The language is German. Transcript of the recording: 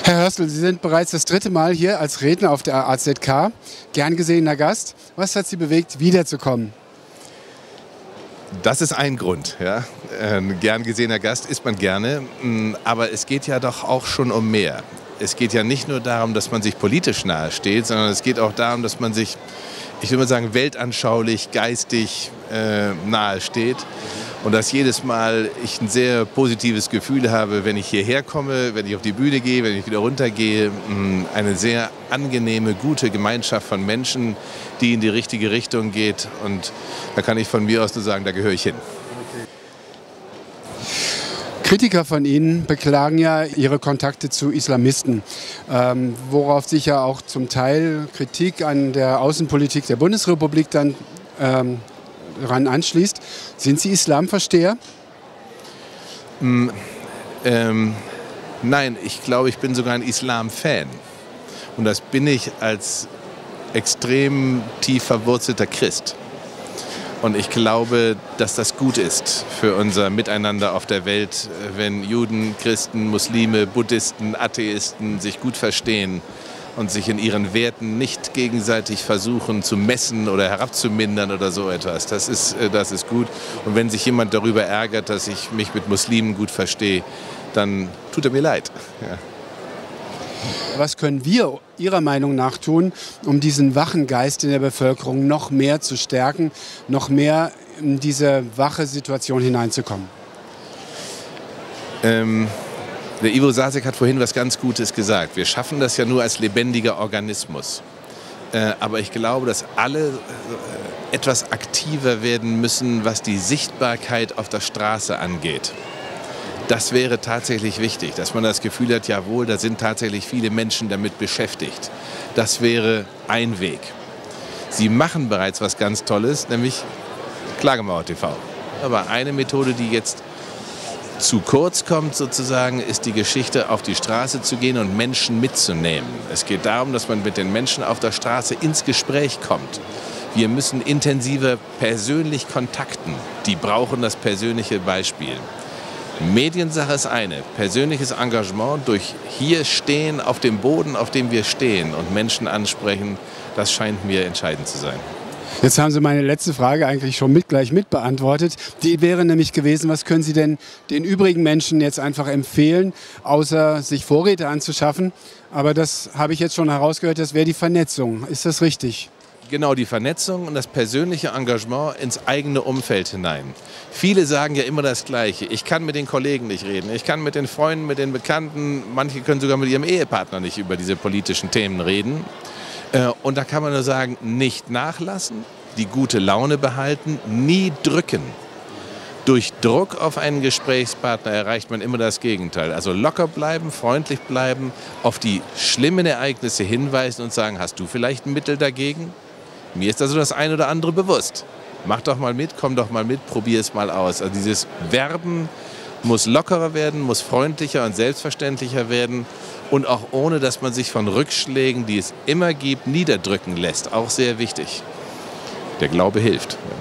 Herr Hörstel, Sie sind bereits das 3. Mal hier als Redner auf der AZK. Gern gesehener Gast. Was hat Sie bewegt, wiederzukommen? Das ist ein Grund. Ja. Ein gern gesehener Gast ist man gerne. Aber es geht ja doch auch schon um mehr. Es geht ja nicht nur darum, dass man sich politisch nahe steht, sondern es geht auch darum, dass man sich, ich würde mal sagen, weltanschaulich, geistig nahe steht. Und dass jedes Mal ich ein sehr positives Gefühl habe, wenn ich hierher komme, wenn ich auf die Bühne gehe, wenn ich wieder runtergehe. Eine sehr angenehme, gute Gemeinschaft von Menschen, die in die richtige Richtung geht. Und da kann ich von mir aus nur sagen, da gehöre ich hin. Kritiker von Ihnen beklagen ja Ihre Kontakte zu Islamisten, worauf sich ja auch zum Teil Kritik an der Außenpolitik der Bundesrepublik dann daran anschließt. Sind Sie Islamversteher? Nein, ich glaube, ich bin sogar ein Islam-Fan. Und das bin ich als extrem tief verwurzelter Christ. Und ich glaube, dass das gut ist für unser Miteinander auf der Welt, wenn Juden, Christen, Muslime, Buddhisten, Atheisten sich gut verstehen und sich in ihren Werten nicht gegenseitig versuchen zu messen oder herabzumindern oder so etwas. Das ist gut. Und wenn sich jemand darüber ärgert, dass ich mich mit Muslimen gut verstehe, dann tut er mir leid. Ja. Was können wir Ihrer Meinung nach tun, um diesen wachen Geist in der Bevölkerung noch mehr zu stärken, noch mehr in diese wache Situation hineinzukommen? Der Ivo Sasek hat vorhin was ganz Gutes gesagt. Wir schaffen das ja nur als lebendiger Organismus. Aber ich glaube, dass alle etwas aktiver werden müssen, was die Sichtbarkeit auf der Straße angeht. Das wäre tatsächlich wichtig, dass man das Gefühl hat, jawohl, da sind tatsächlich viele Menschen damit beschäftigt. Das wäre ein Weg. Sie machen bereits was ganz Tolles, nämlich Klagemauer TV. Aber eine Methode, die jetzt zu kurz kommt sozusagen, ist die Geschichte, auf die Straße zu gehen und Menschen mitzunehmen. Es geht darum, dass man mit den Menschen auf der Straße ins Gespräch kommt. Wir müssen intensiver persönlich kontakten. Die brauchen das persönliche Beispiel. Mediensache ist eine, persönliches Engagement durch hier stehen, auf dem Boden, auf dem wir stehen und Menschen ansprechen, das scheint mir entscheidend zu sein. Jetzt haben Sie meine letzte Frage eigentlich schon gleich mit beantwortet. Die wäre nämlich gewesen, was können Sie denn den übrigen Menschen jetzt einfach empfehlen, außer sich Vorräte anzuschaffen? Aber das habe ich jetzt schon herausgehört, das wäre die Vernetzung. Ist das richtig? Genau, die Vernetzung und das persönliche Engagement ins eigene Umfeld hinein. Viele sagen ja immer das Gleiche. Ich kann mit den Kollegen nicht reden, ich kann mit den Freunden, mit den Bekannten, manche können sogar mit ihrem Ehepartner nicht über diese politischen Themen reden. Und da kann man nur sagen, nicht nachlassen, die gute Laune behalten, nie drücken. Durch Druck auf einen Gesprächspartner erreicht man immer das Gegenteil. Also locker bleiben, freundlich bleiben, auf die schlimmen Ereignisse hinweisen und sagen, hast du vielleicht ein Mittel dagegen? Mir ist also das ein oder andere bewusst. Mach doch mal mit, komm doch mal mit, probier es mal aus. Also dieses Werben muss lockerer werden, muss freundlicher und selbstverständlicher werden und auch ohne, dass man sich von Rückschlägen, die es immer gibt, niederdrücken lässt. Auch sehr wichtig. Der Glaube hilft.